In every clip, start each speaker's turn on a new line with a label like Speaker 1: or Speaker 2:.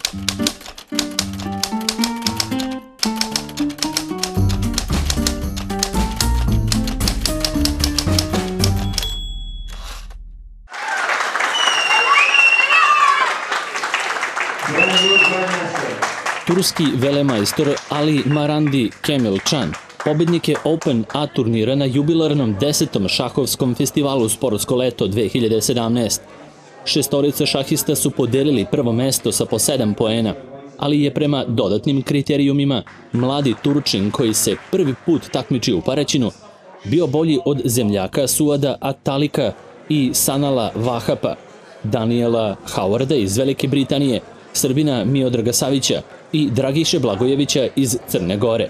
Speaker 1: Turski velemajstor Ali Marandi Kemelčan pobednik je Open A turnira na jubilarnom 10. šahovskom festivalu Sportsko leto 2017. Šestorica šahista su podelili prvo mesto sa po 7 poena, ali je prema dodatnim kriterijumima mladi Turčin koji se prvi put takmiči u Paraćinu bio bolji od zemljaka Suada Atalika i Sanala Vahapa, Daniela Howarda iz Velike Britanije, Srbina Miodraga Savića i Dragiše Blagojevića iz Crne Gore.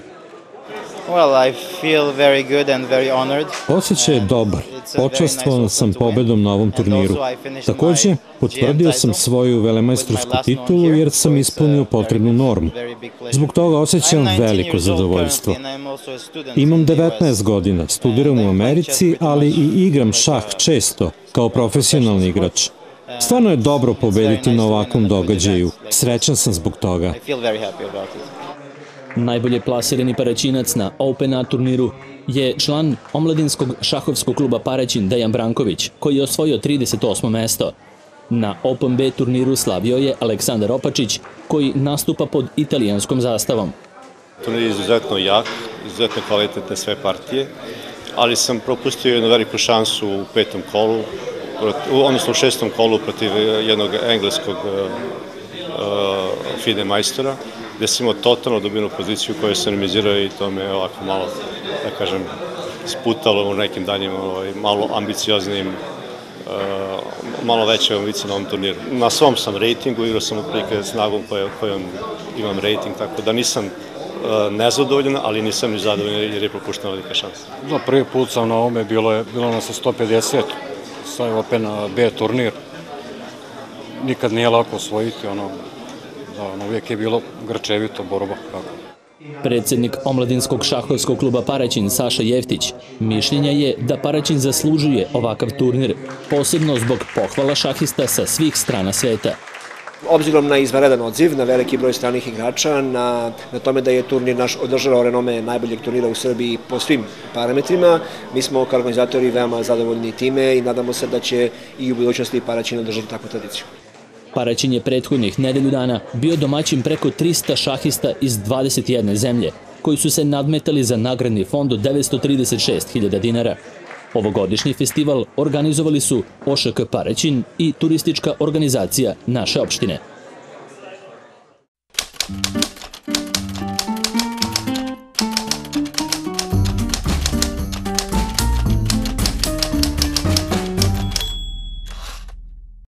Speaker 2: Osjećaj je dobar. Počastvovan sam pobedom na ovom turniru. Takođe, potvrdio sam svoju velemajstorsku titulu jer sam ispunio potrebnu normu. Zbog toga osjećam veliko zadovoljstvo. Imam 19 godina, studiram u Americi, ali i igram šah često, kao profesionalni igrač. Stvarno je dobro pobediti na ovakvom događaju. Srećan sam zbog toga.
Speaker 1: Najbolje plasirani Paraćinac na Open A turniru je član omladinskog šahovskog kluba Paraćin Dejan Branković, koji je osvojio 38. mesto. Na Open B turniru slavio je Aleksandar Opačić, koji nastupa pod italijanskom zastavom.
Speaker 3: Turnir je izuzetno jak, izuzetno kvalitetne sve partije, ali sam propustio jednu veliku šansu u petom kolu, odnosno u šestom kolu protiv jednog engleskog FIDE majstora, gde sam imao totalno dobinu poziciju koju sam remizirao i to me ovako malo, da kažem, sputalo u nekim danjima, malo ambicioznim, malo veće ambicije na ovom turniru. Na svom sam rejtingu, igrao sam otprilike snagom kojom imam rejting, tako da nisam nezadovoljan, ali nisam ni zadovoljan jer je propuštena velika šansa.
Speaker 4: Da, prvi put sam na ovome, bilo nas je 150, sad je Open B turnir. Nikad nije lako osvojiti, uvijek je bilo grčevito borba.
Speaker 1: Predsednik omladinskog šahovskog kluba Paraćin Saša Jeftić mišljenja je da Paraćin zaslužuje ovakav turnir, posebno zbog pohvala šahista sa svih strana sveta.
Speaker 5: Obzirom na izvanredan odziv, na veliki broj stranih igrača, na tome da je turnir naš održao renome najboljeg turnira u Srbiji po svim parametrima, mi smo kao organizatori veoma zadovoljni time i nadamo se da će i u budućnosti Paraćin održati takvu tradiciju.
Speaker 1: Paraćin je prethodnih nedelju dana bio domaćin preko 300 šahista iz 21 zemlje, koji su se nadmetali za nagradni fond od 936.000 dinara. Ovogodišnji festival organizovali su OŠK Paraćin i turistička organizacija naše opštine.